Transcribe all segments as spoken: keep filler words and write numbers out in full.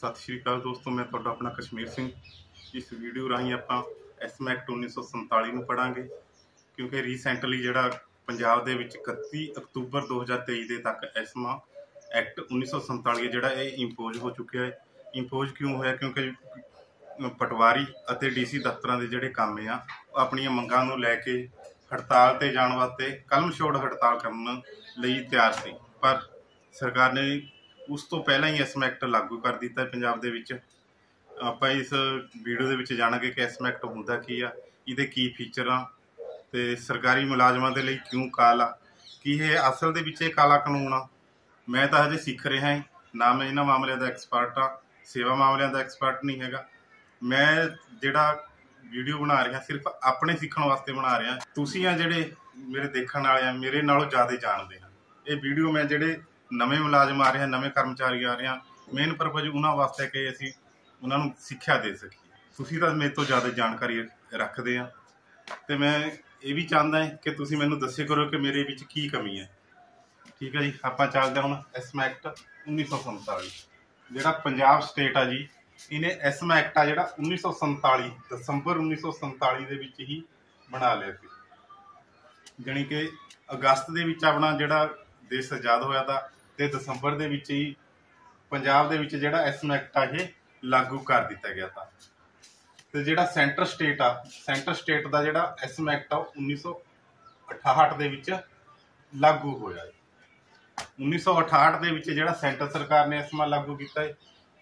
सत श्री अकाल दोस्तों, मैं तुहाडा अपना कश्मीर सिंह। इस वीडियो राही आपां एसमा एक्ट उन्नीस सौ संताली नूं पढ़ांगे, क्योंकि रीसेंटली जिहड़ा पंजाब दे विच इकत्ती अक्तूबर दो हज़ार तेईस दे तक एसमा एक्ट उन्नीस सौ संताली जिहड़ा इह इंपोज हो चुकिया है। इंपोज क्यों होया? क्योंकि पटवारी अते डी सी दफ्तरां दे जिहड़े काम आ अपणीआं मंगां नूं लै के हड़ताल ते जाण वास्ते कलम छोड़ हड़ताल करन लई तैयार सी, पर सरकार ने उस तो पहला ही एसमा एक्ट लागू कर दिता पंजाब दे विच। आपां इस वीडियो दे विच जाणांगे कि एसमा एक्ट हुंदा की आ, इहदे की फीचर आ ते सरकारी मुलाजमां दे लई क्यों काला, कि इह असल दे विच काला कानून आ। मैं तां हजे सीख रिहा हां, ना मैं इन्हां मामलिਆਂ ਦਾ एक्सपर्ट आ, सेवा मामलिਆਂ ਦਾ एक्सपर्ट नहीं हैगा। मैं जिहड़ा वीडियो बना रहा सिर्फ अपने सीखण वास्ते बना रहा। तुसीं आ जिहड़े मेरे देखण वाले आ, मेरे नालों ज़्यादा जाणदे आ। ये वीडियो मैं जिहड़े नवे मुलाजम आ रहे, नवे कर्मचारी आ रहे, मेन परपज उन्होंने वास्ते कि असीं उन्हां नूं सिक्ख्या दे सकीए। तुसीं तां मेरे तो ज़्यादा जानकारी रखदे आ ते मैं ये भी चाहता है कि तुसीं मैनूं दस्सिया करो कि मेरे विच की कमी है। ठीक है जी, आपां चलदे हुण एसमा एक्ट उन्नीस सौ संताली जिहड़ा पंजाब स्टेट आ जी, इन्हें एसमा एक्ट आ जिहड़ा उन्नीस सौ संताली दसंबर उन्नीस सौ संताली दे विच ही बना लिया सी। जानी कि अगस्त दे विच अपना जिहड़ा देश आज़ाद होया था ते दसंबर दे विच ही पंजाब दे विच जिहड़ा एसमा एक्ट आ इह लागू कर दिता गया था। ते जिहड़ा सेंटर स्टेट आ, सेंटर स्टेट दा जिहड़ा एसमा एक्ट आ उन्नीस सौ अठाहठ दे विच लागू होया। उन्नीस सौ अठाहठ दे विच जिहड़ा सेंटर सरकार ने एसमा लागू किया है,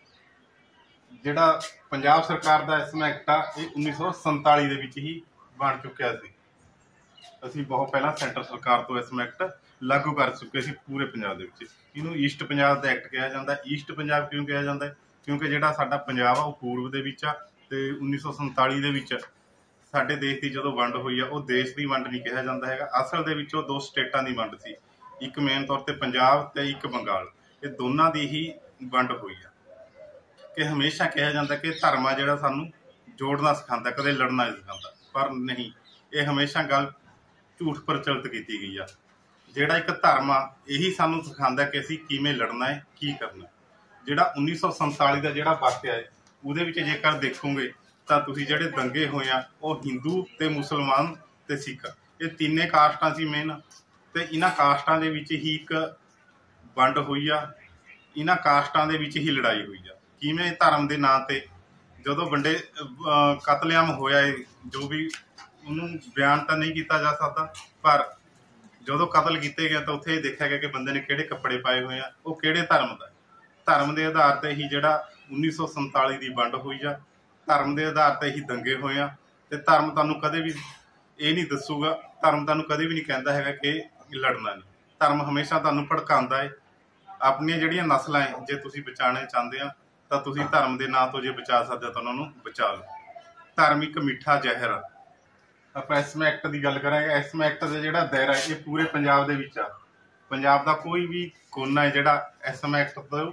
जिहड़ा पंजाब सरकार दा एसमा एक्ट आ इह उन्नीस सौ संताली दे विच ही बन चुकिया सी। असीं बहुत पहला सेंटर सरकार तो एसमा एक्ट लागू कर चुके सी पूरे पंजाब दे विच। इहनूं ईस्ट पंजाब दा एक्ट कहा जाता है। ईस्ट पंजाब क्यों कहा जाता है? क्योंकि जिहड़ा साडा पंजाब आ वो पूर्व दे विच आ ते उन्नीस सौ संताली दे विच साडे देश की जदों वंड हुई आ, वो देश की वंड नहीं कहा जाता है। असल दे विच दो स्टेटां दी वंड सी, एक मेन तौर पर पंजाब ते एक बंगाल। ये दोनों की ही वंड हुई है। कि हमेशा कहा जाता कि धर्म आ जिहड़ा सानूं जोड़ना सिखाता, कदे लड़ना नहीं सिखाता, पर नहीं, ये हमेशा गल झूठ प्रचलित की गई आ। जिहड़ा एक धर्म आ यही सानूं सिखाता कि असीं किवें लड़ना है, की करना है। जिहड़ा उन्नीस सौ संताली का जिहड़ा वाਕਿया है उहदे विच जेकर देखोगे तो तुसीं जिहड़े दंगे होए आ वो हिंदू ते मुसलमान ते सिख ये तीने कास्टां सी मेन, ते इन्हां कास्टां दे विच ही एक वंड हुई आ। इन्हां कास्टां दे विच ही लड़ाई हुई आ। किवें धर्म के नां ते जदों वंडे कतलेआम होया है, जो भी उन्होंने बयान तो नहीं किया जा सकता, पर जदों कतल किए गए तो उत्थे देखा गया कि बंदे ने किहड़े कपड़े पाए हुए हैं, वो किहड़े धर्म का। धर्म के आधार पर ही जिहड़ा उन्नीस सौ संताली की वंड हुई आ, धर्म के आधार पर ही दंगे होए आ। ते धर्म तुहानूं कदे भी ये नहीं दसूगा, धर्म तुहानूं कदे भी नहीं कहता है कि लड़ना नहीं। धर्म हमेशा तुहानूं भड़काउंदा है। अपनियां जिहड़ियां नस्लां है जे तुसीं बचाने चाहते हो तो तुसीं धर्म के नां तो जे बचा सकते हो तो उन्होंने बचा लो। धर्म एक मिठा जहर आ। आप एसमा एक्ट की गल करांगे। एसमा एक्ट का जिहड़ा दायरा है ये पूरे पंजाब दे विच आ। पंजाब का कोई भी कोना है जिहड़ा एसमा एक्ट तो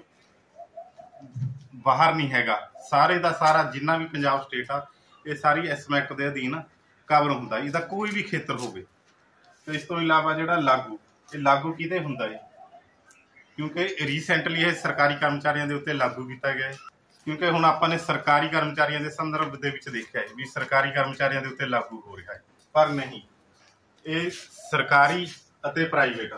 बाहर नहीं हैगा। सारे का सारा जिन्ना भी पंजाब स्टेट आ ये सारी एसमा एक्ट के अधीन कवर हुंदा। इसदा कोई भी खेतर होवे। तो इस तो इलावा जिहड़ा लागू ये लागू किहदे हुंदा है? क्योंकि रिसेंटली ये सरकारी कर्मचारियों के उत्ते लागू किया गया है। क्योंकि हुण आपां ने सरकारी कर्मचारियों के संदर्भ दे विच देखिआ है भी सरकारी कर्मचारियों के उत्ते लागू हो रहा है, पर नहीं, ये सरकारी अते प्राइवेट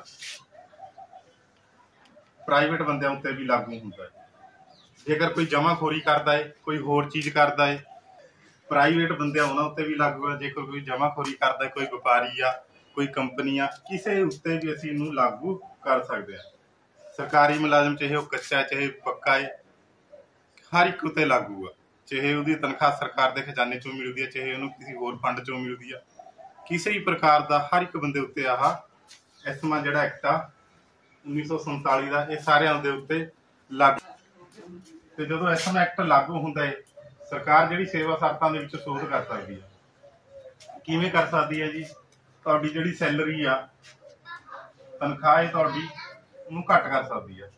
प्राइवेट बंदियां उत्ते भी लागू हुंदा है। जेकर कोई जमाखोरी करता है, कोई होर चीज़ करता है, प्राइवेट बंदियां उन्हां उत्ते भी लागू है। जेकर कोई जमाखोरी करता है, कोई व्यापारी आ, कोई कंपनी आ, किसी उत्ते भी असीं इहनूं लागू कर सकते हैं। सरकारी मुलाजम चाहे वो कच्चा चाहे पक्का है, हर एक उत्ते लागू आ। चाहे उसकी तनख्वाह सरकार के खजाने चों मिलती है, चाहे उन्होंने किसी होर फंड चों मिलती है, किसी भी प्रकार का हर एक बंदे उत्ते आह एसमा जिहड़ा एक्ट आ उन्नीस सौ संताली का ये सारिਆਂ ਦੇ उत्ते लागू। तो जो एसमा एक्ट लागू होंदा है, सरकार जिहड़ी सेवा शर्तां दे विच सोध कर सकती है। किवें कर सकती है जी? तुहाडी जिहड़ी सैलरी आ, तनख्वाह है तुहाडी, ਉਹਨੂੰ घट कर सकती है।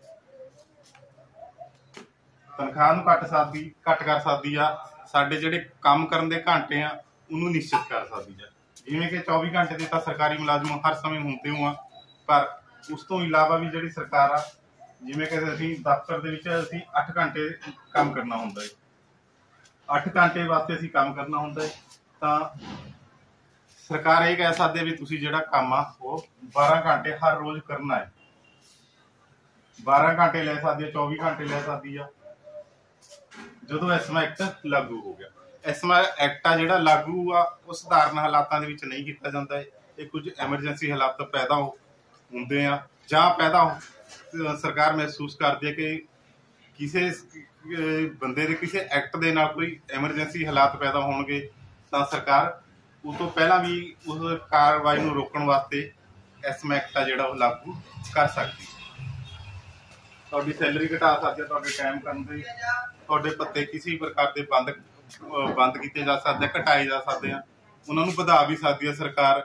तनख्वाह ਨੂੰ घट सकती घट कर सकती आ। साडे जिहड़े काम करन दे घंटे आ ਉਹਨੂੰ निश्चित कर सकती है। जिवें कि चौबीस घंटे ਦੇ ਤਾਂ सरकारी मुलाजम हर समय ਹੁੰਦੇ हो आ, पर उस तो इलावा भी जिहड़ी सरकार आ ਜਿਵੇਂ ਕਿ ਅਸੀਂ ਦਫ਼ਤਰ ਦੇ ਵਿੱਚ ਅਸੀਂ ਅੱਠ ਘੰਟੇ ਕੰਮ ਕਰਨਾ ਹੁੰਦਾ ਹੈ, ਅੱਠ ਘੰਟੇ ਵਾਸਤੇ ਅਸੀਂ ਕੰਮ ਕਰਨਾ ਹੁੰਦਾ ਹੈ, ਤਾਂ ਸਰਕਾਰ ਇਹ ਕਹਿ ਸਕਦੀ ਹੈ ਵੀ ਤੁਸੀਂ ਜਿਹੜਾ ਕੰਮ ਆ ਉਹ ਬਾਰਾਂ ਘੰਟੇ ਹਰ ਰੋਜ਼ ਕਰਨਾ ਹੈ। ਬਾਰਾਂ ਘੰਟੇ ਲੈ ਸਕਦੀ ਹੈ, ਚੌਵੀ ਘੰਟੇ ਲੈ ਸਕਦੀ ਆ। ਜਦੋਂ ਐਸਮਾ ਐਕਟ ਲਾਗੂ ਹੋ ਗਿਆ, ਐਸਮਾ ਐਕਟ ਆ ਜਿਹੜਾ ਲਾਗੂ ਆ ਉਹ ਸਧਾਰਨ ਹਾਲਾਤਾਂ ਦੇ ਵਿੱਚ ਨਹੀਂ ਕੀਤਾ ਜਾਂਦਾ ਹੈ। ਇਹ ਕੁਝ ਐਮਰਜੈਂਸੀ ਹਾਲਾਤ ਪੈਦਾ ਹੁੰਦੇ ਆ ਜਾਂ ਪੈਦਾ ਸਰਕਾਰ ਮਹਿਸੂਸ ਕਰਦੀ ਹੈ ਕਿ ਕਿਸੇ ਬੰਦੇ ਦੇ ਕਿਸੇ ਐਕਟ ਦੇ ਨਾਲ ਕੋਈ ਐਮਰਜੈਂਸੀ ਹਾਲਾਤ ਪੈਦਾ ਹੋਣਗੇ, ਤਾਂ ਸਰਕਾਰ ਉਸ ਤੋਂ ਪਹਿਲਾਂ ਵੀ ਉਸ ਕਾਰਵਾਈ ਨੂੰ ਰੋਕਣ ਵਾਸਤੇ ਐਸਮਾ ਐਕਟ ਆ ਜਿਹੜਾ ਉਹ ਲਾਗੂ ਕਰ ਸਕਦੀ ਹੈ। ਤੁਹਾਡੀ ਸੈਲਰੀ ਘਟਾ ਸਕਦੀ ਹੈ, ਤੁਹਾਡੇ ਟਾਈਮ ਕਰਨ ਦੇ ਤੁਹਾਡੇ ਭੱਤੇ ਕਿਸੇ ਪ੍ਰਕਾਰ ਦੇ ਬੰਦ ਬੰਦ ਕੀਤੇ ਜਾ ਸਕਦੇ, ਘਟਾਏ ਜਾ ਸਕਦੇ ਆ, ਉਹਨਾਂ ਨੂੰ ਵਧਾ ਵੀ ਸਕਦੀ ਹੈ ਸਰਕਾਰ।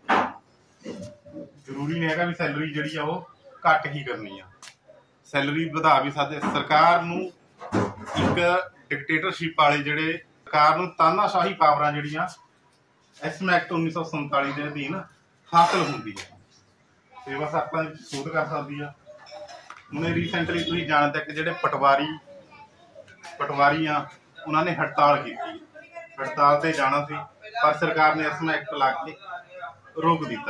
ਜ਼ਰੂਰੀ ਨਹੀਂ ਹੈਗਾ ਵੀ ਸੈਲਰੀ ਜਿਹੜੀ ਆ ਉਹ ਘੱਟ ਹੀ ਕਰਨੀ ਆ, ਸੈਲਰੀ ਵਧਾ ਵੀ ਸਕਦੇ। ਸਰਕਾਰ ਨੂੰ ਇੱਕ ਡਿਕਟੇਟਰਸ਼ਿਪ ਵਾਲੇ ਜਿਹੜੇ ਸਰਕਾਰ ਨੂੰ ਤਾਨਾਸ਼ਾਹੀ ਪਾਵਰਾਂ ਜਿਹੜੀਆਂ ਐਸਮਾ ਐਕਟ ਉੱਨੀ ਸੌ ਸੰਤਾਲੀ ਦੇ ਅਧੀਨ ਹਾਸਲ ਹੁੰਦੀ ਹੈ, ਸੇਵਾ ਸਾਕਾਂ ਵਿੱਚ ਸੋਧ ਕਰ ਸਕਦੀ ਆ। ਹੁਣੇ ਰੀਸੈਂਟਲੀ ਤੁਸੀਂ ਜਾਣਦੇ ਕਿ ਜਿਹੜੇ ਪਟਵਾਰੀ ਪਟਵਾਰੀ ਆ ਉਹਨਾਂ ਨੇ ਹੜਤਾਲ ਕੀਤੀ, ਹੜਤਾਲ ਤੇ ਜਾਣਾ ਸੀ ਪਰ ਸਰਕਾਰ ਨੇ ਐਸਮਾ ਐਕਟ ਲਾ ਕੇ ਰੋਕ ਦਿੱਤਾ।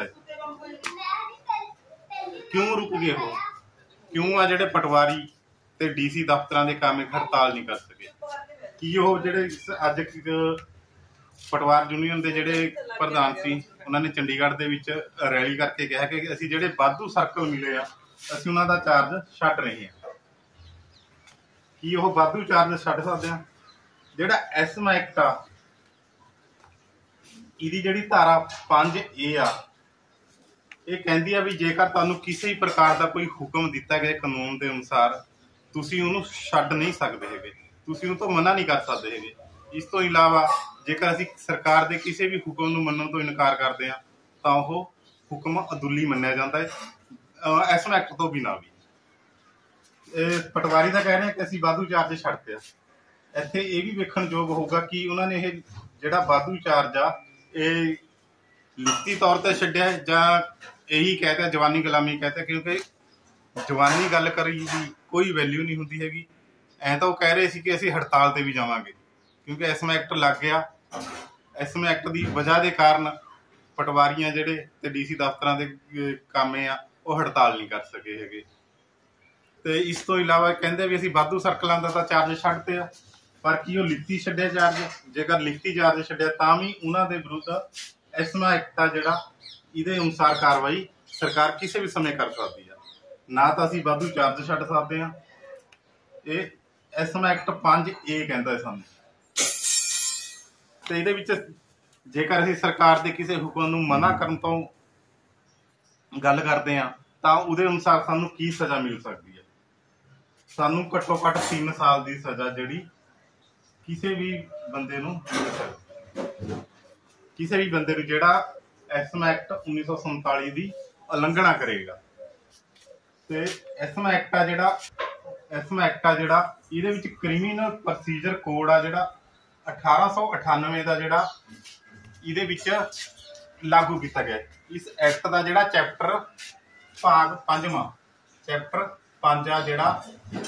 ਕਿਉਂ ਰੁਕ ਗਏ ਉਹ? ਕਿਉਂ ਆ ਜਿਹੜੇ ਪਟਵਾਰੀ ਤੇ ਡੀਸੀ ਦਫ਼ਤਰਾਂ ਦੇ ਕੰਮ ਹੜਤਾਲ ਨਹੀਂ ਕਰ ਸਕੇ? ਕੀ ਉਹ ਜਿਹੜੇ ਅੱਜ ਪਟਵਾਰ ਯੂਨੀਅਨ ਦੇ ਜਿਹੜੇ ਪ੍ਰਧਾਨ ਸੀ ਉਹਨਾਂ ਨੇ ਚੰਡੀਗੜ੍ਹ ਦੇ ਵਿੱਚ ਰੈਲੀ ਕਰਕੇ ਕਿਹਾ ਕਿ ਅਸੀਂ ਜਿਹੜੇ ਵਾਧੂ ਸਰਕਲ ਮਿਲੇ ਆ ਅਸੀਂ ਉਹਨਾਂ ਦਾ ਚਾਰਜ ਛੱਡ ਰਹੇ ਹਾਂ। ਕੀ ਉਹ ਵਾਧੂ ਚਾਰਜ ਛੱਡ ਸਕਦੇ ਆ? ਜਿਹੜਾ ਐਸਮਾ ਐਕਟ ਆ ਇਹਦੀ ਜਿਹੜੀ ਧਾਰਾ ਪੰਜ ਏ ਆ ਇਹ ਕਹਿੰਦੀ ਆ ਵੀ ਜੇਕਰ ਤੁਹਾਨੂੰ ਕਿਸੇ ਪ੍ਰਕਾਰ ਦਾ ਕੋਈ ਹੁਕਮ ਦਿੱਤਾ ਗਿਆ ਕਾਨੂੰਨ ਦੇ ਅਨੁਸਾਰ ਤੁਸੀਂ ਉਹਨੂੰ ਛੱਡ ਨਹੀਂ ਸਕਦੇ ਹੈਗੇ, ਤੁਸੀਂ ਉਹ ਤੋਂ ਮਨਾ ਨਹੀਂ ਕਰ ਸਕਦੇ ਹੈਗੇ। ਇਸ ਤੋਂ ਇਲਾਵਾ ਜੇਕਰ ਅਸੀਂ ਸਰਕਾਰ ਦੇ ਕਿਸੇ ਵੀ ਹੁਕਮ ਨੂੰ ਮੰਨਣ ਤੋਂ ਇਨਕਾਰ ਕਰਦੇ ਹਾਂ ਤਾਂ ਉਹ ਹੁਕਮ ਅਦੁੱਲੀ ਮੰਨਿਆ ਜਾਂਦਾ ਹੈ, ਐਸਮਾ ਐਕਟ ਤੋਂ ਬਿਨਾਂ ਵੀ। ਇਹ ਪਟਵਾਰੀ ਦਾ ਕਹਿ ਰਹੇ ਕਿ ਅਸੀਂ ਵਾਧੂ ਚਾਰਜ ਛੱਡਦੇ ਆ। ਇੱਥੇ ਇਹ ਵੀ ਵੇਖਣਯੋਗ ਹੋਊਗਾ ਕਿ ਉਹਨਾਂ ਨੇ ਇਹ ਜਿਹੜਾ ਵਾਧੂ ਚਾਰਜ ਆ ਇਹ ਲਿਖਤੀ ਤੌਰ ਤੇ ਛੱਡਿਆ ਜਾਂ ਇਹੀ ਕਹਿਤਾ ਜਵਾਨੀ ਗੁਲਾਮੀ ਕਹਿਤਾ, ਕਿਉਂਕਿ ਜਵਾਨੀ ਗੱਲ ਕਰੀ ਦੀ ਕੋਈ ਵੈਲਿਊ ਨਹੀਂ ਹੁੰਦੀ ਹੈਗੀ। ਐਂ ਤਾਂ ਉਹ ਕਹਿ ਰਹੇ ਸੀ ਕਿ ਅਸੀਂ ਹੜਤਾਲ ਤੇ ਵੀ ਜਾਵਾਂਗੇ ਕਿਉਂਕਿ ਐਸਮਾ ਐਕਟ ਲੱਗ ਗਿਆ। ਐਸਮਾ ਐਕਟ ਦੀ ਵਜ੍ਹਾ ਦੇ ਕਾਰਨ ਪਟਵਾਰੀਆਂ ਜਿਹੜੇ ਤੇ ਡੀਸੀ ਦਫ਼ਤਰਾਂ ਦੇ ਕਾਮੇ ਆ ਉਹ ਹੜਤਾਲ ਨਹੀਂ ਕਰ ਸਕੇ ਹੈਗੇ। ਤੇ ਇਸ ਤੋਂ ਇਲਾਵਾ ਕਹਿੰਦੇ ਵੀ ਅਸੀਂ ਵਾਧੂ ਸਰਕਲਾਂ ਦਾ ਤਾਂ ਚਾਰਜ ਛੱਡਦੇ ਆ, ਪਰ ਕੀ ਉਹ ਲਿਖਤੀ ਛੱਡਿਆ ਚਾਰਜ? ਜੇਕਰ ਲਿਖਤੀ ਚਾਰਜ ਛੱਡਿਆ ਤਾਂ ਵੀ ਉਹਨਾਂ ਦੇ ਵਿਰੁੱਧ ਐਸਮਾ ਐਕਟ ਆ ਜਿਹੜਾ ਇਹਦੇ ਅਨੁਸਾਰ ਕਾਰਵਾਈ ਸਰਕਾਰ ਕਿਸੇ ਵੀ ਸਮੇਂ ਕਰ ਸਕਦੀ ਆ। ਨਾ ਤਾਂ ਅਸੀਂ ਵਾਧੂ ਚਾਰਜ ਛੱਡ ਸਕਦੇ ਹਾਂ, ਇਹ ਐਸਮਾ ਐਕਟ ਪੰਜ ਏ ਕਹਿੰਦਾ ਸਾਨੂੰ। ਤੇ ਇਹਦੇ ਵਿੱਚ ਜੇਕਰ ਅਸੀਂ ਸਰਕਾਰ ਦੇ ਕਿਸੇ ਹੁਕਮ ਨੂੰ ਮਨਾ ਕਰਨ ਤੋਂ ਗੱਲ ਕਰਦੇ ਹਾਂ ਤਾਂ ਉਹਦੇ ਅਨੁਸਾਰ ਸਾਨੂੰ ਕੀ ਸਜ਼ਾ ਮਿਲ ਸਕਦੀ ਹੈ? ਸਾਨੂੰ ਘੱਟੋ ਘੱਟ ਤਿੰਨ ਸਾਲ ਦੀ ਸਜ਼ਾ ਜਿਹੜੀ ਕਿਸੇ ਵੀ ਬੰਦੇ ਨੂੰ ਮਿਲ ਸਕਦੀ ਹੈ, ਕਿਸੇ ਵੀ ਬੰਦੇ ਨੂੰ ਜਿਹੜਾ ਐਸਮਾ ਐਕਟ ਉੱਨੀ ਸੌ ਸੰਤਾਲੀ ਦੀ ਉਲੰਘਣਾ ਕਰੇਗਾ। ਤੇ ਐਸਮਾ ਐਕਟ ਆ ਜਿਹੜਾ ਐਸਮਾ ਐਕਟ ਆ ਜਿਹੜਾ ਇਹਦੇ ਵਿੱਚ ਕ੍ਰਿਮੀਨਲ ਪ੍ਰੋਸੀਜਰ ਕੋਡ ਆ ਜਿਹੜਾ ਅਠਾਰਾਂ ਸੌ ਅਠਾਨਵੇਂ ਦਾ ਜਿਹੜਾ ਇਹਦੇ ਵਿੱਚ ਲਾਗੂ ਕੀਤਾ ਗਿਆ। ਇਸ ਐਕਟ ਦਾ ਜਿਹੜਾ ਚੈਪਟਰ ਭਾਗ ਪੰਜਵਾਂ ਚੈਪਟਰ ਪੰਜ ਆ ਜਿਹੜਾ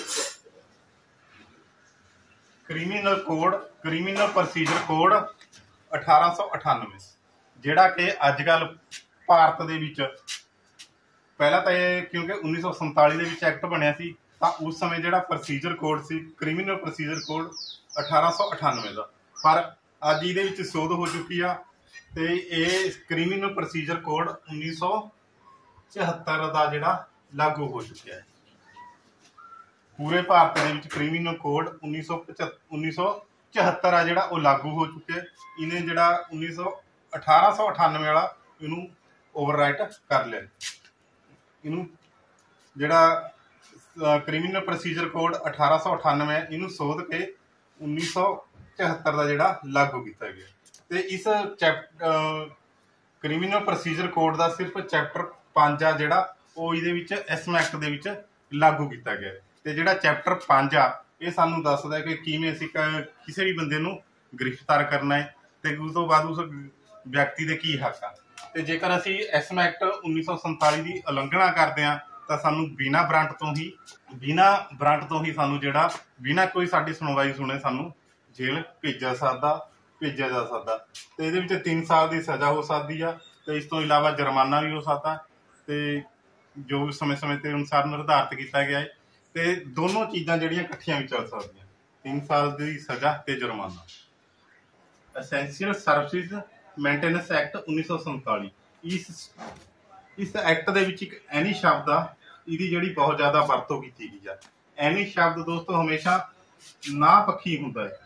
criminal code criminal procedure code ਅਠਾਰਾਂ ਸੌ ਅਠਾਨਵੇਂ, ਜਿਹੜਾ ਕਿ ਅੱਜ ਕੱਲ੍ਹ ਭਾਰਤ ਦੇ ਵਿੱਚ ਪਹਿਲਾਂ ਤਾਂ ਇਹ ਕਿਉਂਕਿ ਉੱਨੀ ਸੌ ਸੰਤਾਲੀ ਦੇ ਵਿੱਚ ਐਕਟ ਬਣਿਆ ਸੀ ਤਾਂ ਉਸ ਸਮੇਂ ਜਿਹੜਾ ਪ੍ਰੋਸੀਜਰ ਕੋਡ ਸੀ ਕ੍ਰਿਮੀਨਲ ਪ੍ਰੋਸੀਜਰ ਕੋਡ ਅਠਾਰਾਂ ਸੌ ਅਠਾਨਵੇਂ ਦਾ, ਪਰ ਅੱਜ ਇਹਦੇ ਵਿੱਚ ਸੋਧ ਹੋ ਚੁੱਕੀ ਆ ਤੇ ਇਹ ਕ੍ਰਿਮੀਨਲ ਪ੍ਰੋਸੀਜਰ ਕੋਡ ਉੱਨੀ ਸੌ ਚੁਹੱਤਰ ਦਾ ਜਿਹੜਾ ਲਾਗੂ ਹੋ ਚੁੱਕਿਆ ਹੈ। ਪੂਰੇ ਭਾਰਤ ਦੇ ਵਿੱਚ ਕ੍ਰਿਮੀਨਲ ਕੋਡ ਉੱਨੀ ਸੌ ਉੱਨੀ ਸੌ ਚੁਹੱਤਰ ਆ ਜਿਹੜਾ ਉਹ ਲਾਗੂ ਹੋ ਚੁੱਕਿਆ। ਇਹਨੇ ਜਿਹੜਾ ਉੱਨੀ ਸੌ ਅਠਾਰਾਂ ਸੌ ਅਠਾਨਵੇਂ ਵਾਲਾ ਇਹਨੂੰ ਓਵਰਰਾਈਟ ਕਰ ਲਿਆ। ਇਹਨੂੰ ਜਿਹੜਾ ਕ੍ਰਿਮੀਨਲ ਪ੍ਰੋਸੀਜਰ ਕੋਡ ਅਠਾਰਾਂ ਸੌ ਅਠਾਨਵੇਂ ਇਹਨੂੰ ਸੋਧ ਕੇ ਉੱਨੀ ਸੌ ਚੁਹੱਤਰ ਦਾ ਜਿਹੜਾ ਲਾਗੂ ਕੀਤਾ ਗਿਆ। ਤੇ ਇਸ ਚੈਪਟਰ ਕ੍ਰਿਮੀਨਲ ਪ੍ਰੋਸੀਜਰ ਕੋਡ ਦਾ ਸਿਰਫ ਚੈਪਟਰ ਪੰਜ ਆ ਜਿਹੜਾ ਉਹ ਇਹਦੇ ਵਿੱਚ ਐਸਮਾ ਐਕਟ ਦੇ ਵਿੱਚ ਲਾਗੂ ਕੀਤਾ ਗਿਆ। ਤੇ ਜਿਹੜਾ ਚੈਪਟਰ ਪੰਜ ਆ ਇਹ ਸਾਨੂੰ ਦੱਸਦਾ ਕਿ ਕਿਵੇਂ ਅਸੀਂ ਕਿਸੇ ਵੀ ਬੰਦੇ ਨੂੰ ਗ੍ਰਿਫਤਾਰ ਕਰਨਾ ਹੈ ਤੇ ਉਸ ਤੋਂ ਬਾਅਦ ਉਸ ਵਿਅਕਤੀ ਦੇ ਕੀ ਹੱਕ ਆ। ਤੇ ਜੇਕਰ ਅਸੀਂ ਐਸਮਾ ਐਕਟ ਉੱਨੀ ਸੌ ਸੰਤਾਲੀ ਦੀ ਉਲੰਘਣਾ ਕਰਦੇ ਹਾਂ ਤਾਂ ਸਾਨੂੰ ਬਿਨਾਂ ਵਾਰੰਟ ਤੋਂ ਹੀ ਬਿਨਾਂ ਵਾਰੰਟ ਤੋਂ ਹੀ ਸਾਨੂੰ ਜਿਹੜਾ ਬਿਨਾਂ ਕੋਈ ਸਾਡੀ ਸੁਣਵਾਈ ਸੁਣੇ ਸਾਨੂੰ ਜੇਲ੍ਹ ਭੇਜਿਆ ਸਕਦਾ ਭੇਜਿਆ ਜਾ ਸਕਦਾ। ਤੇ ਇਹਦੇ ਵਿੱਚ ਤਿੰਨ ਸਾਲ ਦੀ ਸਜ਼ਾ ਹੋ ਸਕਦੀ ਆ ਤੇ ਇਸ ਤੋਂ ਇਲਾਵਾ ਜੁਰਮਾਨਾ ਵੀ ਹੋ ਸਕਦਾ ਤੇ ਜੋ ਸਮੇਂ ਸਮੇਂ ਤੇ ਅਨੁਸਾਰ ਨਿਰਧਾਰਿਤ ਕੀਤਾ ਗਿਆ ਹੈ। ਤੇ ਦੋਨੋਂ ਚੀਜ਼ਾਂ ਜਿਹੜੀਆਂ ਇਕੱਠੀਆਂ ਵੀ ਚੱਲ ਸਕਦੀਆਂ, ਤਿੰਨ ਸਾਲ ਦੀ ਸਜ਼ਾ ਤੇ ਜੁਰਮਾਨਾ। ਐਸੈਂਸ਼ੀਅਲ ਸਰਵਿਸਿਜ਼ ਮੇਨਟੇਨੈਂਸ ਐਕਟ ਉੱਨੀ ਸੌ ਸੰਤਾਲੀ, ਇਸ ਇਸ ਐਕਟ ਦੇ ਵਿੱਚ ਇੱਕ ਐਨੀ ਸ਼ਬਦ ਆ, ਇਹਦੀ ਜਿਹੜੀ ਬਹੁਤ ਜ਼ਿਆਦਾ ਵਰਤੋਂ ਕੀਤੀ ਗਈ ਆ। ਐਨੀ ਸ਼ਬਦ ਦੋਸਤੋ ਹਮੇਸ਼ਾ ਨਾ ਪੱਖੀ ਹੁੰਦਾ ਹੈ,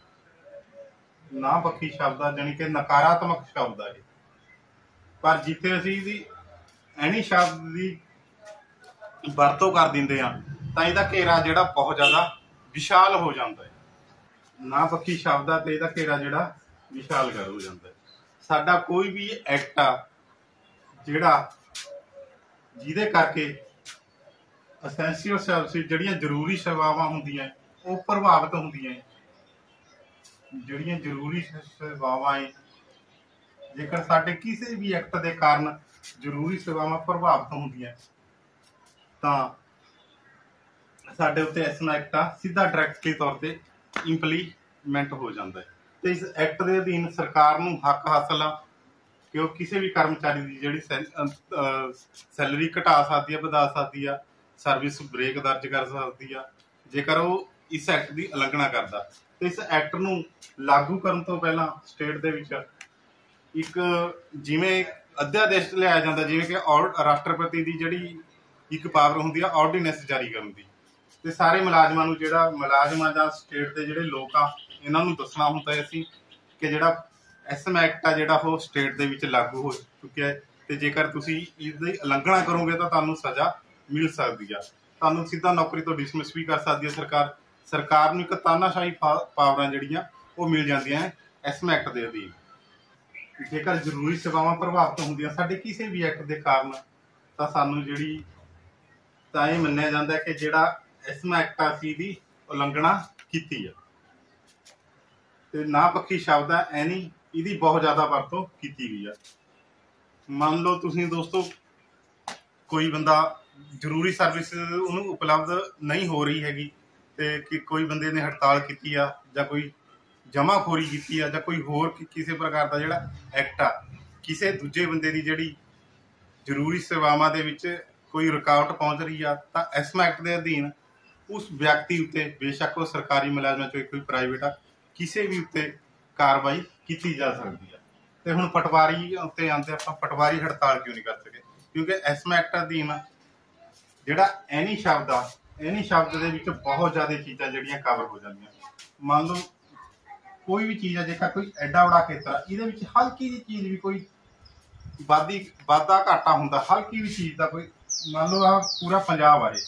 ਨਾ ਪੱਖੀ ਸ਼ਬਦ ਆ, ਜਾਣੀ ਕਿ ਨਕਾਰਾਤਮਕ ਸ਼ਬਦ ਆ ਇਹ। ਪਰ ਜਿੱਥੇ ਅਸੀਂ ਇਹਦੀ ਐਨੀ ਸ਼ਬਦ ਦੀ ਵਰਤੋਂ ਕਰ ਦਿੰਦੇ ਆ ਤਾਂ ਇਹਦਾ ਘੇਰਾ ਜਿਹੜਾ ਬਹੁਤ ਜ਼ਿਆਦਾ ਵਿਸ਼ਾਲ ਹੋ ਜਾਂਦਾ ਹੈ। ਨਾ ਪੱਖੀ ਸ਼ਬਦ ਆ ਤੇ ਇਹਦਾ ਘੇਰਾ ਜਿਹੜਾ ਵਿਸ਼ਾਲ ਕਰ ਹੋ ਜਾਂਦਾ ਹੈ। ਸਾਡਾ ਕੋਈ ਵੀ ਐਕਟ ਆ ਜਿਹੜਾ ਜਿਹਦੇ ਕਰਕੇ ਅਸੈਂਸ਼ੀਅਲ ਸਰਵਿਸਿਜ਼ ਜਿਹੜੀਆਂ ਜ਼ਰੂਰੀ ਸੇਵਾਵਾਂ ਹੁੰਦੀਆਂ ਉਹ ਪ੍ਰਭਾਵਿਤ ਹੁੰਦੀਆਂ, ਜਿਹੜੀਆਂ ਜ਼ਰੂਰੀ ਸੇਵਾਵਾਂ ਹੈ, ਜੇਕਰ ਸਾਡੇ ਕਿਸੇ ਵੀ ਐਕਟ ਦੇ ਕਾਰਨ ਜ਼ਰੂਰੀ ਸੇਵਾਵਾਂ ਪ੍ਰਭਾਵਿਤ ਹੁੰਦੀਆਂ ਤਾਂ ਸਾਡੇ ਉੱਤੇ ਇਸ ਐਕਟ ਆ ਸਿੱਧਾ ਡਾਇਰੈਕਟਲੀ ਤੌਰ ਤੇ ਇੰਪਲੀਮੈਂਟ ਹੋ ਜਾਂਦਾ ਹੈ। ਤੇ ਇਸ ਐਕਟ ਦੇ ਅਧੀਨ ਸਰਕਾਰ ਨੂੰ ਹੱਕ ਹਾਸਲ ਆ ਕਿ ਉਹ ਕਿਸੇ ਵੀ ਕਰਮਚਾਰੀ ਦੀ ਜਿਹੜੀ ਸੈਲਰੀ ਘਟਾ ਸਕਦੀ ਆ, ਵਧਾ ਸਕਦੀ ਆ, ਸਰਵਿਸ ਬ੍ਰੇਕ ਦਰਜ ਕਰ ਸਕਦੀ ਆ ਜੇਕਰ ਉਹ ਇਸ ਐਕਟ ਦੀ ਉਲੰਘਣਾ ਕਰਦਾ। ਤੇ ਇਸ ਐਕਟ ਨੂੰ ਲਾਗੂ ਕਰਨ ਤੋਂ ਪਹਿਲਾਂ ਸਟੇਟ ਦੇ ਵਿੱਚ ਇੱਕ ਜਿਵੇਂ ਅਧਿਆਦੇਸ਼ ਲਿਆਇਆ ਜਾਂਦਾ, ਜਿਵੇਂ ਕਿ ਰਾਸ਼ਟਰਪਤੀ ਦੀ ਜਿਹੜੀ ਇੱਕ ਪਾਵਰ ਹੁੰਦੀ ਆ ਆਰਡੀਨੈਂਸ ਜਾਰੀ ਕਰਨ ਦੀ, ਤੇ ਸਾਰੇ ਮੁਲਾਜ਼ਮਾਂ ਨੂੰ ਜਿਹੜਾ ਮੁਲਾਜ਼ਮਾਂ ਜਾਂ ਸਟੇਟ ਦੇ ਜਿਹੜੇ ਲੋਕ ਆ ਇਹਨਾਂ ਨੂੰ ਦੱਸਣਾ ਹੁੰਦਾ ਹੈ ਅਸੀਂ ਕਿ ਜਿਹੜਾ ਐਸਐਮ ਐਕਟ ਆ ਜਿਹੜਾ ਉਹ ਸਟੇਟ ਦੇ ਵਿੱਚ ਲਾਗੂ ਹੋ ਚੁੱਕਿਆ ਹੈ ਤੇ ਜੇਕਰ ਤੁਸੀਂ ਇਸਦੀ ਉਲੰਘਣਾ ਕਰੋਗੇ ਤਾਂ ਤੁਹਾਨੂੰ ਸਜ਼ਾ ਮਿਲ ਸਕਦੀ ਆ, ਤੁਹਾਨੂੰ ਸਿੱਧਾ ਨੌਕਰੀ ਤੋਂ ਡਿਸਮਿਸ ਵੀ ਕਰ ਸਕਦੀ ਹੈ ਸਰਕਾਰ। ਸਰਕਾਰ ਨੂੰ ਇੱਕ ਤਾਨਾਸ਼ਾਹੀ ਪਾਵਰਾਂ ਜਿਹੜੀਆਂ ਉਹ ਮਿਲ ਜਾਂਦੀਆਂ ਐਸਐਮ ਐਕਟ ਦੇ ਅਧੀਨ। ਜੇਕਰ ਜ਼ਰੂਰੀ ਸੇਵਾਵਾਂ ਪ੍ਰਭਾਵਿਤ ਹੁੰਦੀਆਂ ਸਾਡੇ ਕਿਸੇ ਵੀ ਐਕਟ ਦੇ ਕਾਰਨ ਤਾਂ ਸਾਨੂੰ ਜਿਹੜੀ ਤਾਂ ਇਹ ਮੰਨਿਆ ਜਾਂਦਾ ਕਿ ਜਿਹੜਾ ਐਸਐਮ ਐਕਟ ਆ ਸੀ ਦੀ ਉਲੰਘਣਾ ਕੀਤੀ ਆ। ਤੇ ਨਾ ਪੱਖੀ ਸ਼ਬਦ ਆ ਐਨੀ ਇਹਦੀ ਬਹੁਤ ਜ਼ਿਆਦਾ ਵਰਤੋਂ ਕੀਤੀ ਗਈ ਆ। ਮੰਨ ਲਓ ਤੁਸੀਂ ਦੋਸਤੋ ਕੋਈ ਬੰਦਾ ਜ਼ਰੂਰੀ ਸਰਵਿਸ ਉਹਨੂੰ ਉਪਲਬਧ ਨਹੀਂ ਹੋ ਰਹੀ ਹੈਗੀ ਤੇ ਕਿ ਕੋਈ ਬੰਦੇ ਨੇ ਹੜਤਾਲ ਕੀਤੀ ਆ ਜਾਂ ਕੋਈ ਜਮਾਖੋਰੀ ਕੀਤੀ ਆ ਜਾਂ ਕੋਈ ਹੋਰ ਕਿਸੇ ਪ੍ਰਕਾਰ ਦਾ ਜਿਹੜਾ ਐਕਟ ਆ ਕਿਸੇ ਦੂਜੇ ਬੰਦੇ ਦੀ ਜਿਹੜੀ ਜ਼ਰੂਰੀ ਸੇਵਾਵਾਂ ਦੇ ਵਿੱਚ ਕੋਈ ਰੁਕਾਵਟ ਪਹੁੰਚ ਰਹੀ ਆ ਤਾਂ ਐਸਐਮ ਐਕਟ ਦੇ ਅਧੀਨ ਉਸ ਵਿਅਕਤੀ ਉੱਤੇ, ਬੇਸ਼ੱਕ ਉਹ ਸਰਕਾਰੀ ਮੁਲਾਜ਼ਮਾਂ ਚੋਂ ਕੋਈ ਪ੍ਰਾਈਵੇਟ ਆ, ਕਿਸੇ ਵੀ ਉੱਤੇ ਕਾਰਵਾਈ ਕੀਤੀ ਜਾ ਸਕਦੀ ਆ। ਤੇ ਹੁਣ ਪਟਵਾਰੀ ਉੱਤੇ ਆਉਂਦੇ ਆਪਾਂ, ਪਟਵਾਰੀ ਹੜਤਾਲ ਕਿਉਂ ਨਹੀਂ ਕਰ ਸਕੇ? ਕਿਉਂਕਿ ਐਸਐਮ ਐਕਟ ਅਧੀਨ ਜਿਹੜਾ ਐਨੀ ਸ਼ਬਦ ਆ, ਐਨੀ ਸ਼ਬਦ ਦੇ ਵਿੱਚ ਬਹੁਤ ਜ਼ਿਆਦਾ ਚੀਜ਼ਾਂ ਜਿਹੜੀਆਂ ਕਵਰ ਹੋ ਜਾਂਦੀਆਂ। ਮੰਨ ਲਓ ਕੋਈ ਵੀ ਚੀਜ਼ ਆ, ਜੇਕਰ ਕੋਈ ਐਡਾ ਬੜਾ ਖੇਤਰ ਇਹਦੇ ਵਿੱਚ ਹਲਕੀ ਜਿਹੀ ਚੀਜ਼ ਵੀ ਕੋਈ ਵਾਧੀ ਵਾਧਾ ਘਾਟਾ ਹੁੰਦਾ, ਹਲਕੀ ਵੀ ਚੀਜ਼ ਦਾ ਕੋਈ, ਮੰਨ ਲਓ ਆਹ ਪੂਰਾ ਪੰਜਾਬ ਆ, ਇਹ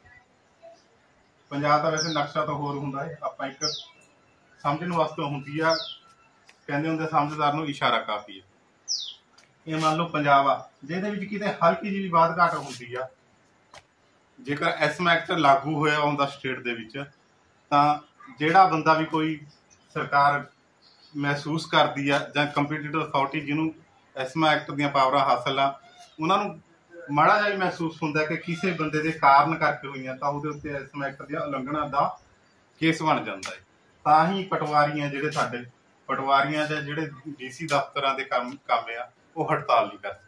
ਪੰਜਾਬ ਦਾ ਵੈਸੇ ਨਕਸ਼ਾ ਤਾਂ ਹੋਰ ਹੁੰਦਾ ਹੈ, ਆਪਾਂ ਇੱਕ ਸਮਝਣ ਵਾਸਤੇ ਹੁੰਦੀ ਆ, ਕਹਿੰਦੇ ਹੁੰਦੇ ਸਮਝਦਾਰ ਨੂੰ ਇਸ਼ਾਰਾ ਕਾਫੀ ਹੈ। ਇਹ ਮੰਨ ਲਓ ਪੰਜਾਬ ਆ, ਜਿਹਦੇ ਵਿੱਚ ਕਿਤੇ ਹਲਕੀ ਜਿਹੀ ਵਾਧ ਘਾਟ ਹੁੰਦੀ ਆ, ਜੇਕਰ ਐਸਐਮ ਐਕਟ ਲਾਗੂ ਹੋਇਆ ਹੁੰਦਾ ਸਟੇਟ ਦੇ ਵਿੱਚ ਤਾਂ ਜਿਹੜਾ ਬੰਦਾ ਵੀ ਕੋਈ ਸਰਕਾਰ ਮਹਿਸੂਸ ਕਰਦੀ ਆ ਜਾਂ ਕੰਪੀਟੀਟਿਵ ਅਥਾਰਟੀ ਜਿਹਨੂੰ ਐਸਐਮ ਐਕਟ ਦੀਆਂ ਪਾਵਰਾਂ ਹਾਸਲ ਆ, ਉਹਨਾਂ ਨੂੰ ਮਾੜਾ ਜਿਹਾ ਮਹਿਸੂਸ ਹੁੰਦਾ ਕਿ ਕਿਸੇ ਬੰਦੇ ਦੇ ਕਾਰਨ ਕਰਕੇ ਹੋਈਆਂ ਤਾਂ ਉਹਦੇ ਉੱਤੇ ਐਸਐਮ ਐਕਟ ਦੀਆਂ ਉਲੰਘਣਾ ਦਾ ਕੇਸ ਬਣ ਜਾਂਦਾ ਹੈ। ਤਾਂ ਹੀ ਪਟਵਾਰੀਆਂ ਜਿਹੜੇ ਸਾਡੇ ਪਟਵਾਰੀਆਂ ਦੇ ਜਿਹੜੇ ਡੀਸੀ ਦਫ਼ਤਰਾਂ ਦੇ ਕੰਮ ਕੰਮ ਆ ਉਹ ਹੜਤਾਲ ਨਹੀਂ ਕਰ ਸਕੇ।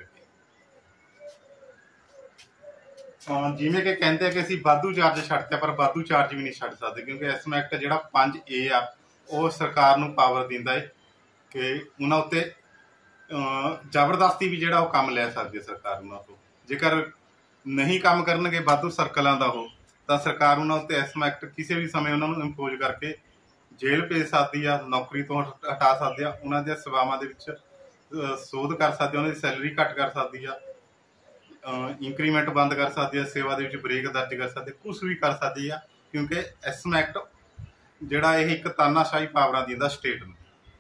ਜਿਵੇਂ ਕਿ ਕਹਿੰਦੇ ਆ ਕਿ ਅਸੀਂ ਵਾਧੂ ਚਾਰਜ ਛੱਡਦੇ, ਪਰ ਵਾਧੂ ਚਾਰਜ ਵੀ ਨਹੀਂ ਛੱਡ ਸਕਦੇ ਕਿਉਂਕਿ ਐਸਐਮ ਐਕਟ ਜਿਹੜਾ ਪੰਜ ਏ ਆ ਉਹ ਸਰਕਾਰ ਨੂੰ ਪਾਵਰ ਦਿੰਦਾ ਹੈ ਕਿ ਉਹਨਾਂ ਉੱਤੇ ਜ਼ਬਰਦਸਤੀ ਵੀ ਜਿਹੜਾ ਉਹ ਕੰਮ ਲੈ ਸਕਦੀ ਹੈ ਸਰਕਾਰ ਉਹਨਾਂ ਤੋਂ। ਜੇਕਰ ਨਹੀਂ ਕੰਮ ਕਰਨਗੇ ਵਾਧੂ ਸਰਕਲਾਂ ਦਾ ਉਹ, ਤਾਂ ਸਰਕਾਰ ਉਹਨਾਂ ਉੱਤੇ ਐਸਐਮ ਐਕਟ ਕਿਸੇ ਵੀ ਸਮੇਂ ਉਹਨਾਂ ਨੂੰ ਇੰਪੋਜ਼ ਕਰਕੇ ਜੇਲ੍ਹ ਭੇਜ ਸਕਦੀ ਆ, ਨੌਕਰੀ ਤੋਂ ਹਟਾ ਸਕਦੀ ਆ, ਉਹਨਾਂ ਦੀਆਂ ਸੇਵਾਵਾਂ ਦੇ ਵਿੱਚ ਸੋਧ ਕਰ ਸਕਦੀ ਆ, ਉਹਨਾਂ ਦੀ ਸੈਲਰੀ ਘੱਟ ਕਰ ਸਕਦੀ ਆ, ਇੰਕਰੀਮੈਂਟ ਬੰਦ ਕਰ ਸਕਦੀ ਆ, ਸੇਵਾ ਦੇ ਵਿੱਚ ਬ੍ਰੇਕ ਦਰਜ ਕਰ ਸਕਦੀ, ਕੁਛ ਵੀ ਕਰ ਸਕਦੀ ਆ ਕਿਉਂਕਿ ਐਸਐਮ ਐਕਟ ਜਿਹੜਾ ਇਹ ਇੱਕ ਤਾਨਾਸ਼ਾਹੀ ਪਾਵਰਾਂ ਦਿੰਦਾ ਸਟੇਟ ਨੂੰ।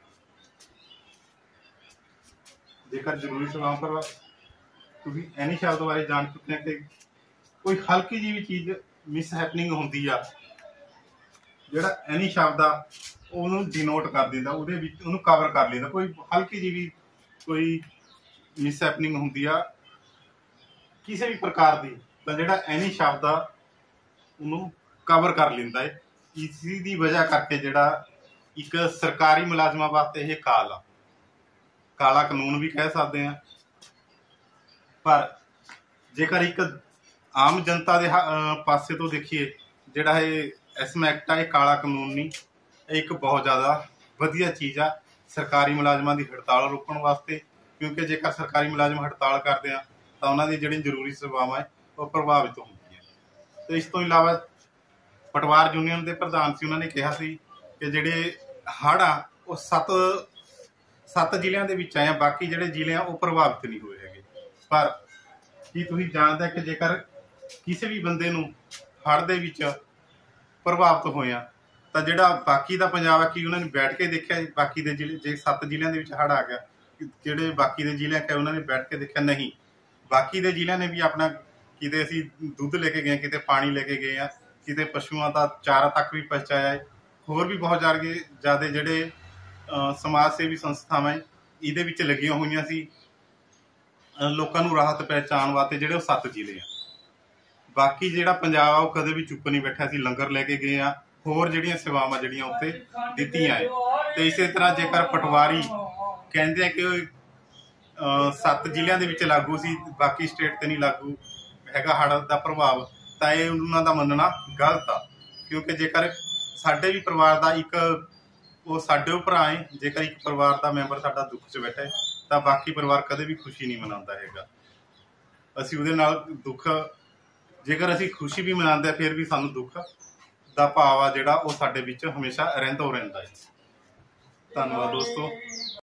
ਜੇਕਰ ਜ਼ਰੂਰੀ ਸੇਵਾਵਾਂ ਪਰ ਤੁਸੀਂ ਐਨੀ ਸ਼ਬਦ ਬਾਰੇ ਜਾਣ ਚੁੱਕੇ ਆ ਕਿ ਕੋਈ ਹਲਕੀ ਜਿਹੀ ਵੀ ਚੀਜ਼ ਮਿਸ ਹੈਪਨਿੰਗ ਹੁੰਦੀ ਆ, ਜਿਹੜਾ ਐਨੀ ਸ਼ਬਦ ਆ ਉਹਨੂੰ ਡਿਨੋਟ ਕਰ ਦਿੰਦਾ, ਉਹਦੇ ਵਿੱਚ ਉਹਨੂੰ ਕਵਰ ਕਰ ਲੈਂਦਾ। ਕੋਈ ਹਲਕੀ ਜਿਹੀ ਵੀ ਕੋਈ ਮਿਸ ਹੈਪਨਿੰਗ ਹੁੰਦੀ ਆ ਕਿਸੇ ਵੀ ਪ੍ਰਕਾਰ ਦੀ ਤਾਂ ਜਿਹੜਾ ਐਨੀ ਸ਼ਬਦ ਆ ਉਹਨੂੰ ਕਵਰ ਕਰ ਲੈਂਦਾ ਹੈ। ਇਸੀ ਦੀ ਵਜ੍ਹਾ ਕਰਕੇ ਜਿਹੜਾ ਇੱਕ ਸਰਕਾਰੀ ਮੁਲਾਜ਼ਮਾਂ ਵਾਸਤੇ ਇਹ ਕਾਲ ਆ, ਕਾਲਾ ਕਾਨੂੰਨ ਵੀ ਕਹਿ ਸਕਦੇ ਆ। ਪਰ ਜੇਕਰ ਇੱਕ ਆਮ ਜਨਤਾ ਦੇ ਪਾਸੇ ਤੋਂ ਦੇਖੀਏ, ਜਿਹੜਾ ਇਹ ਐਸਮਾ ਐਕਟ ਆ, ਇਹ ਕਾਲਾ ਕਾਨੂੰਨ ਨਹੀਂ, ਇਹ ਇੱਕ ਬਹੁਤ ਜ਼ਿਆਦਾ ਵਧੀਆ ਚੀਜ਼ ਆ ਸਰਕਾਰੀ ਮੁਲਾਜ਼ਮਾਂ ਦੀ ਹੜਤਾਲ ਰੋਕਣ ਵਾਸਤੇ। ਕਿਉਂਕਿ ਜੇਕਰ ਸਰਕਾਰੀ ਮੁਲਾਜ਼ਮ ਹੜਤਾਲ ਕਰਦੇ ਆ ਤਾਂ ਉਹਨਾਂ ਦੀ ਜਿਹੜੀ ਜ਼ਰੂਰੀ ਸੇਵਾਵਾਂ ਹੈ ਉਹ ਪ੍ਰਭਾਵਿਤ ਹੁੰਦੀਆਂ। ਤੇ ਇਸ ਤੋਂ ਇਲਾਵਾ ਪਟਵਾਰ ਯੂਨੀਅਨ ਦੇ ਪ੍ਰਧਾਨ ਸੀ, ਉਹਨਾਂ ਨੇ ਕਿਹਾ ਸੀ ਕਿ ਜਿਹੜੇ ਹੜ੍ਹ ਆ ਉਹ ਸੱਤ ਸੱਤ ਜ਼ਿਲ੍ਹਿਆਂ ਦੇ ਵਿੱਚ ਆਏ ਆ, ਬਾਕੀ ਜਿਹੜੇ ਜ਼ਿਲ੍ਹੇ ਆ ਉਹ ਪ੍ਰਭਾਵਿਤ ਨਹੀਂ ਹੋਏ ਹੈਗੇ। ਪਰ ਕੀ ਤੁਸੀਂ ਜਾਣਦੇ ਕਿ ਜੇਕਰ ਕਿਸੇ ਵੀ ਬੰਦੇ ਨੂੰ ਹੜ੍ਹ ਦੇ ਵਿੱਚ ਪ੍ਰਭਾਵਿਤ ਹੋਇਆ ਤਾਂ ਜਿਹੜਾ ਬਾਕੀ ਦਾ ਪੰਜਾਬ ਆ, ਕੀ ਉਹਨਾਂ ਨੇ ਬੈਠ ਕੇ ਦੇਖਿਆ ਬਾਕੀ ਦੇ ਜ਼ਿਲ੍ਹੇ, ਜੇ ਸੱਤ ਜ਼ਿਲ੍ਹਿਆਂ ਦੇ ਵਿੱਚ ਹੜ੍ਹ ਆ ਗਿਆ, ਜਿਹੜੇ ਬਾਕੀ ਦੇ ਜ਼ਿਲ੍ਹੇ ਕਿ ਉਹਨਾਂ ਨੇ ਬੈਠ ਕੇ ਦੇਖਿਆ? ਨਹੀਂ। ਬਾਕੀ ਦੇ ਜ਼ਿਲ੍ਹਿਆਂ ਨੇ ਵੀ ਆਪਣਾ, ਕਿਤੇ ਅਸੀਂ ਦੁੱਧ ਲੈ ਕੇ ਗਏ, ਕਿਤੇ ਪਾਣੀ ਲੈ ਕੇ ਗਏ ਆ, ਕਿਤੇ ਪਸ਼ੂਆਂ ਦਾ ਚਾਰਾ ਤੱਕ ਵੀ ਪਹੁੰਚਾਇਆ ਹੈ। ਹੋਰ ਵੀ ਬਹੁਤ ਜ਼ਿਆਦਾ ਜਿਹੜੇ ਸਮਾਜ ਸੇਵੀ ਸੰਸਥਾਵਾਂ ਇਹਦੇ ਵਿੱਚ ਲੱਗੀਆਂ ਹੋਈਆਂ ਸੀ ਲੋਕਾਂ ਨੂੰ ਰਾਹਤ ਪਹੁੰਚਾਉਣ ਵਾਸਤੇ, ਜਿਹੜੇ ਉਹ ਸੱਤ ਜ਼ਿਲ੍ਹੇ ਆ। ਬਾਕੀ ਜਿਹੜਾ ਪੰਜਾਬ ਆ ਉਹ ਕਦੇ ਵੀ ਚੁੱਪ ਨਹੀਂ ਬੈਠਾ ਸੀ, ਲੰਗਰ ਲੈ ਕੇ ਗਏ ਆ, ਹੋਰ ਜਿਹੜੀਆਂ ਸੇਵਾਵਾਂ ਜਿਹੜੀਆਂ ਉੱਥੇ ਦਿੱਤੀਆਂ ਹੈ। ਤੇ ਇਸੇ ਤਰ੍ਹਾਂ ਜੇਕਰ ਪਟਵਾਰੀ ਕਹਿੰਦੇ ਆ ਕਿ ਸੱਤ ਜ਼ਿਲ੍ਹਿਆਂ ਦੇ ਵਿੱਚ ਲਾਗੂ ਸੀ, ਬਾਕੀ ਸਟੇਟ ਤੇ ਨਹੀਂ ਲਾਗੂ ਹੈਗਾ ਹੜ੍ਹ ਦਾ ਪ੍ਰਭਾਵ, ਤਾਂ ਇਹ ਉਹਨਾਂ ਦਾ ਮੰਨਣਾ ਗਲਤ ਆ। ਕਿਉਂਕਿ ਜੇਕਰ ਸਾਡੇ ਵੀ ਪਰਿਵਾਰ ਦਾ ਇੱਕ, ਉਹ ਸਾਡੇ ਉਹ ਭਰਾ ਹੈ, ਜੇਕਰ ਇੱਕ ਪਰਿਵਾਰ ਦਾ ਮੈਂਬਰ ਸਾਡਾ ਦੁੱਖ 'ਚ ਬੈਠਾ ਹੈ ਤਾਂ ਬਾਕੀ ਪਰਿਵਾਰ ਕਦੇ ਵੀ ਖੁਸ਼ੀ ਨਹੀਂ ਮਨਾਉਂਦਾ ਹੈਗਾ। ਅਸੀਂ ਉਹਦੇ ਨਾਲ ਦੁੱਖ, ਜੇਕਰ ਅਸੀਂ ਖੁਸ਼ੀ ਵੀ ਮਨਾਉਂਦੇ ਫਿਰ ਵੀ ਸਾਨੂੰ ਦੁੱਖ ਦਾ ਭਾਵ ਆ ਜਿਹੜਾ ਉਹ ਸਾਡੇ ਵਿੱਚ ਹਮੇਸ਼ਾ ਰਹਿੰਦਾ ਰਹਿੰਦਾ ਹੈ। ਧੰਨਵਾਦ ਦੋਸਤੋ।